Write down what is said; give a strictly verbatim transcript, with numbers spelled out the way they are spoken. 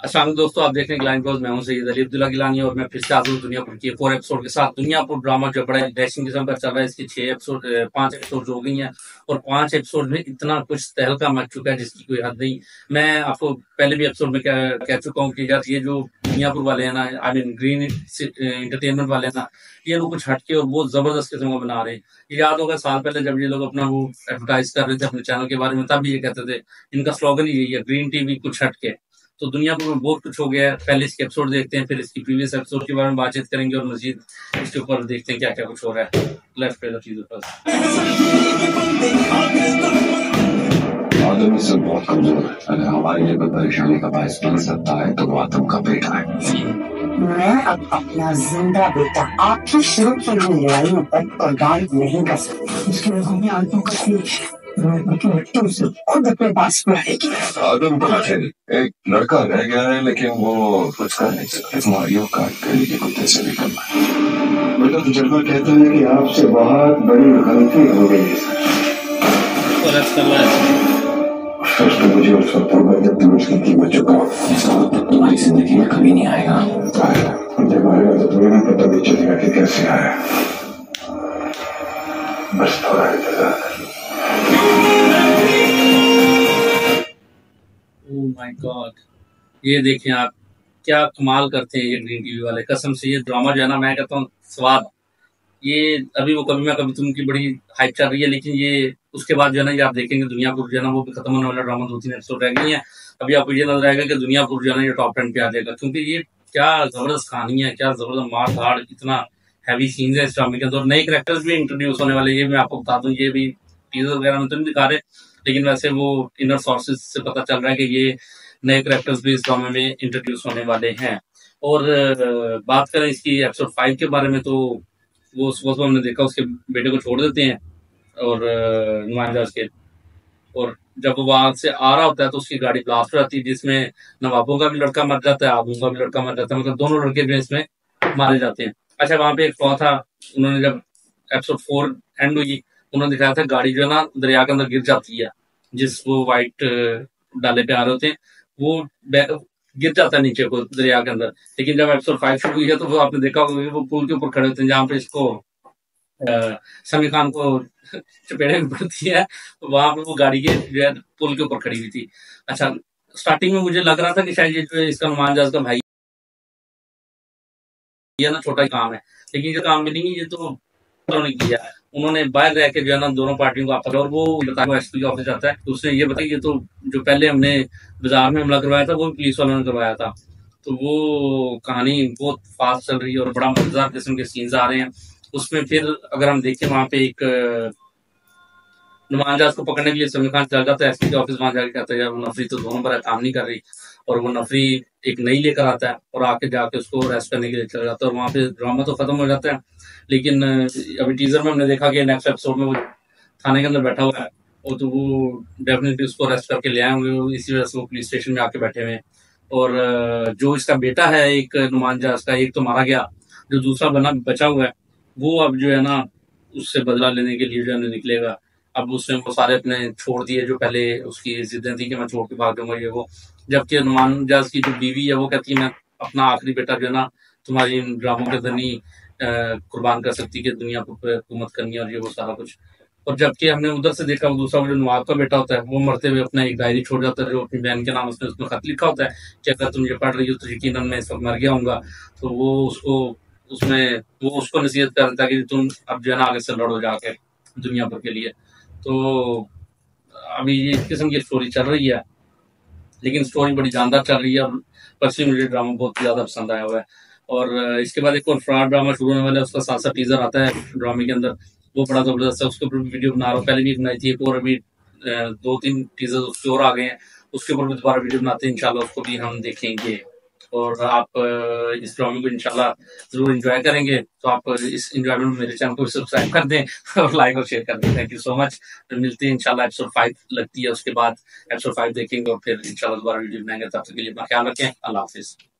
अस्सलाम वालेकुम दोस्तों, आप देख रहे हैं गिलानी ब्लॉग्स। मैं हूं सैयद अली अब्दुल्ला गिलानी और मैं फिर से हाजिर हूं दुनियापुर की एक और एपिसोड के साथ। दुनियापुर ड्रामा जो बड़ा इंटरेस्टिंग किस्म का चल रहा है, इसकी छह एपिसोड पांच एपिसोड हो गई हैं और पांच एपिसोड में इतना कुछ तहलका मच चुका है जिसकी कोई हद नहीं। मैं आपको पहले भी एपिसोड में कह, कह चुका हूँ कि यार ये जो दुनियापुर वाले हैं ना, आई मीन ग्रीन इंटरटेनमेंट वाले हैं ना, ये लोग कुछ हटके और बहुत जबरदस्त किस्म का बना रहे हैं। याद होगा साल पहले जब ये लोग अपना वो एडवर्टाइज कर रहे थे अपने चैनल के बारे में, तब ये कहते थे, इनका स्लोगन ही यही है, ग्रीन टीवी कुछ हटके। तो दुनियापुर में बहुत कुछ हो गया है। पहले इसके एपिसोड देखते हैं, फिर इसकी प्रीवियस एपिसोड के बारे में बातचीत करेंगे और मजीद इसके ऊपर देखते हैं क्या क्या कुछ हो रहा है। Let's play the teaser first. आदम से बहुत कमजोर है। अगर हमारे लिए कोई परेशानी का बायस बन सकता है तो वो आदम का बेटा है। मैं अब अपना जिंदा बेटा आपकी शुरू की हुई लड़ाइयों पर कुर्बान नहीं कर सकती। इसकी वजह में आदम का खुद अपने पास रहेगी। आदम को आखिर एक लड़का रह गया है, लेकिन वो कुछ कर नहीं सकता। मारियो काट कर लिए कुत्ते से भी करना है। बेटा तजुर्बा कहता है कि आपसे बहुत बड़ी गलती हो गई है। तो मुझे उस वक्त होगा जब तुम उसकी कीमत चुकाओ। ऐसा वक्त तुम्हारी जिंदगी में कभी नहीं आएगा। जब आएगा तो तुम्हें भी पता भी चलेगा कि कैसे आया। बस थोड़ा इंतजार कर। ओह माय गॉड, ये देखें आप, क्या कमाल करते हैं ये ग्रीन टीवी वाले। कसम से ये ड्रामा जो है ना, मैं कहता हूँ स्वाद। ये अभी वो कभी मैं कभी तुम की बड़ी हाइप चल रही है, लेकिन ये उसके बाद जो है ना, ये आप देखेंगे दुनियापुर जो है ना वो भी खत्म होने वाला ड्रामा, दो तीन एपिसोड रह गई है। अभी आपको ये नजर आएगा कि दुनियापुर जो है ना ये टॉप टेन पे आ जाएगा, क्योंकि ये क्या जबरदस्त कहानी है, क्या जबरदस्त मार धाड़, इतना हैवी सीन्स है इस ड्रामे के अंदर। नए कैरेक्टर्स भी इंट्रोड्यूस होने वाले, ये मैं आपको बता दूं। ये भी टीजर वगैरह में तो नहीं दिखा रहे, लेकिन वैसे वो इनर सोर्सेज से पता चल रहा है कि ये नए कैरेक्टर्स भी इस ड्रामे में इंट्रोड्यूस होने वाले हैं। और बात करें इसकी एपिसोड फाइव के बारे में, तो वो सुबह सुबह हमने देखा उसके बेटे को छोड़ देते हैं और नुमाइंदा के, और जब वो वहां से आ रहा होता है तो उसकी गाड़ी ब्लास्ट हो जाती है, जिसमें नवाबों का भी लड़का मर जाता है, आबू का भी लड़का मर जाता है, मतलब दोनों लड़के जो इसमें मारे जाते हैं। अच्छा, वहां पे एक फ्लॉ था, उन्होंने जब एपिसोड फोर एंड हुई, उन्होंने दिखाया था गाड़ी जो है ना दरिया के अंदर गिर जाती है, जिस वो व्हाइट डाले पे आ रहे होते हैं वो गिर जाता है नीचे को दरिया के अंदर। लेकिन जब एपिसोड फाइव शुरू हुई है तो वो आपने देखा होगा वो पुल के ऊपर खड़े होते हैं, जहाँ पे इसको समीर खान को चपेड़े में पड़ती है, तो वहां पे वो गाड़ी के जो है पुल के ऊपर खड़ी हुई थी। अच्छा, स्टार्टिंग में मुझे लग रहा था कि शायद ये जो है इसका नुमान जाज का भाई है ना, छोटा ही काम है, लेकिन ये काम भी नहीं, ये तो उन्होंने किया है। उन्होंने बाहर रह के जो है ना दोनों पार्टियों को आपस, और वो एसपी के ऑफिस जाता है तो उसने ये बताया, ये तो जो पहले हमने बाजार में हमला करवाया था वो पुलिस वालों ने करवाया था। तो वो कहानी बहुत फास्ट चल रही है और बड़ा मजेदार किस्म के सीन्स आ रहे हैं उसमें। फिर अगर हम देखें, वहां पे एक नुमान जाज को पकड़ने के लिए समीर खान चल जाता है एसपी के ऑफिस, वहां जाके कहता है यार वो नफरी तो दोनों बार काम नहीं कर रही, और वो नफरी एक नई लेकर आता है और आके जाके उसको अरेस्ट करने के लिए चला जाता है, और वहां पे ड्रामा तो खत्म हो जाता है। लेकिन अभी टीजर में हमने देखा कि नेक्स्ट एपिसोड में वो थाने के अंदर बैठा हुआ है, और तो वो डेफिनेटली उसको अरेस्ट करके ले आए होंगे, इसी वजह से वो पुलिस स्टेशन में आके बैठे हुए हैं। और जो इसका बेटा है एक नुमान जाज का, एक तो मारा गया, जो दूसरा बना बचा हुआ है वो अब जो है ना उससे बदला लेने के लिए जो है निकलेगा। अब उसने वो सारे अपने छोड़ दिए जो पहले उसकी जिद्दें थी कि मैं छोड़ के भाग जाऊंगा ये वो, जबकि नुमान जाज की जो बीवी है वो कहती है मैं अपना आखिरी बेटा जो है ना तुम्हारी इन ड्रामों के अंदर नहीं कुर्बान कर सकती कि दुनिया पर हुकूमत करनी और ये वो सारा कुछ। और जबकि हमने उधर से देखा दूसरा जो नवाब का बेटा होता है वो मरते हुए अपना एक डायरी छोड़ जाता है, जो अपनी बहन के नाम उसने उसमें खत लिखा होता है कि अगर तुम ये पढ़ रही हो तो यकीनन मैं इस वक्त मर गया हूँगा। तो वो उसको उसमें वो उसको नसीहत कर देता है कि तुम अब जो है ना आगे से लड़ो जाके दुनिया भर के लिए। तो अभी ये इस किस्म की स्टोरी चल रही है, लेकिन स्टोरी बड़ी जानदार चल रही है और पर्सनली मुझे ड्रामा बहुत ज्यादा पसंद आया हुआ है। और इसके बाद एक और फ्रॉड ड्रामा शुरू होने वाला है, उसका साथ साथ टीजर आता है ड्रामे के अंदर, वो बड़ा जबरदस्त है, उसके ऊपर वीडियो बना रहा हूँ। पहले भी बनाई थी एक और, अभी दो तीन टीजर उसके और आ गए हैं, उसके ऊपर भी दोबारा वीडियो बनाते हैं इंशाल्लाह, उसको भी हम देखेंगे। और आप इस ड्रामे को इंशाल्लाह जरूर एंजॉय करेंगे, तो आप इस एंजॉयमेंट में मेरे चैनल को सब्सक्राइब कर दें और लाइक और शेयर कर दें। Thank you so much. मिलते हैं इंशाल्लाह, एपिसोड फाइव लगती है, उसके बाद एपिसोड फाइव देखेंगे और फिर इंशाल्लाह दोबारा वीडियो बनाएंगे। तब तक के लिए अपना ख्याल रखें। अल्लाह हाफिज।